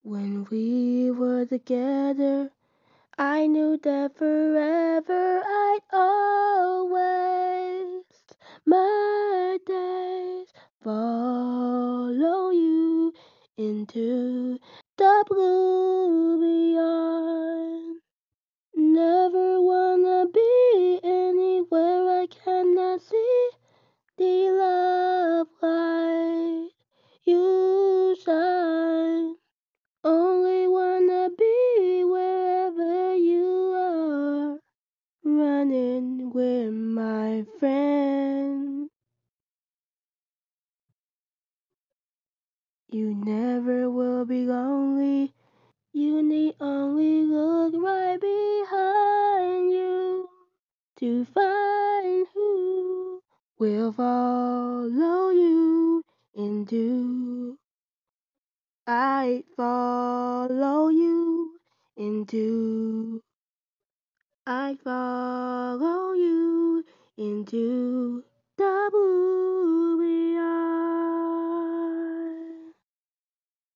When we were together, I knew that forever I'd always my days follow you into the blue beyond. Never wanna be anywhere I cannot see the love light you shine. Only wanna be wherever you are, running with my friend. You never will be lonely. You need only look right behind you to find who will follow you into. I follow you into. I follow you into.